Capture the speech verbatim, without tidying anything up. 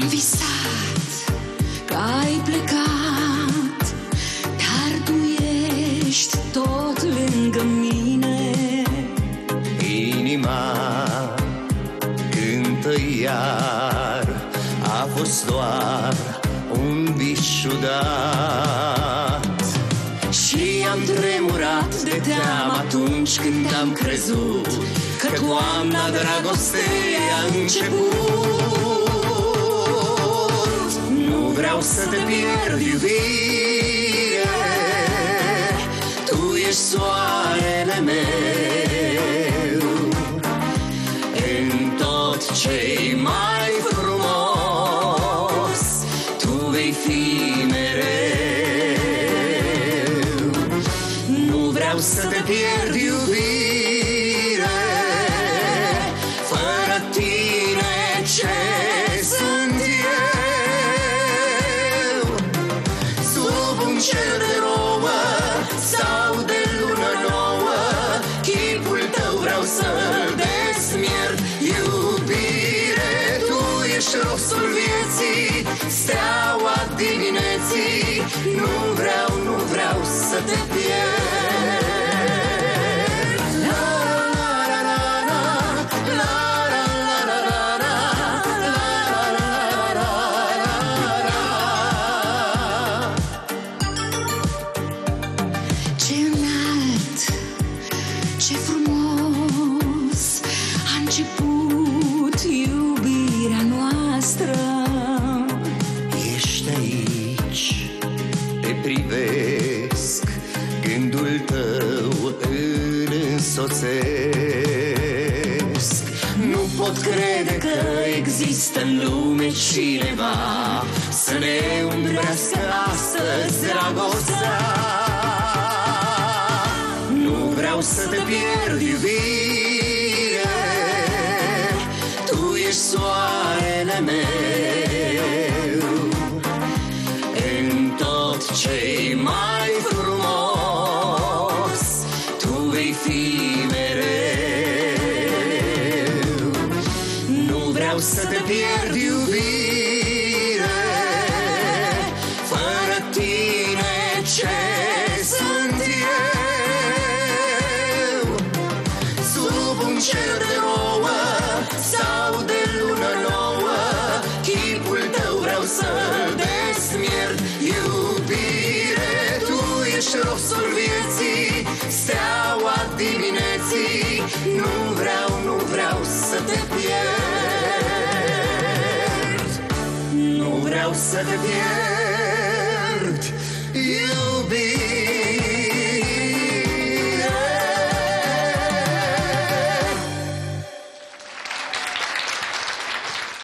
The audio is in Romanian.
visat că ai plecat, dar tu ești tot lângă mine. Inima cântă iar, a fost doar un vis ciudat. Și am tremurat de teamă atunci când am crezut că toamna dragostei a început. Nu vreau să te pierd, iubire, tu ești soarele meu. În tot ce-i mai frumos, tu vei fi mereu. Nu vreau să te pierd, iubire, fără tine ce sunt eu? Sub un cer de rouă sau de lună nouă, chipul tău vreau să-l desmierd. Iubire, tu ești rosul vieții, steaua dimineții. Nu vreau, nu vreau să te pierd. Ce înalt, ce frumos a început iubirea noastră. Ești aici, te privesc, gândul tău îl însoțesc. Nu pot crede că există în lume cineva să ne umbrească astăzi dragostea. Nu vreau să te pierd, iubire, tu ești soarele meu. În tot ce-i mai frumos, tu vei fi mereu. Nu vreau să te pierd, iubire, fără tine ce sunt eu? Sub un cer de rouă sau de lună nouă, chipul tău vreau să-l desmierd. Iubire, tu ești rosul vieții, steaua dimineții. Nu vreau, nu vreau să te pierd. Nu vreau să te pierd.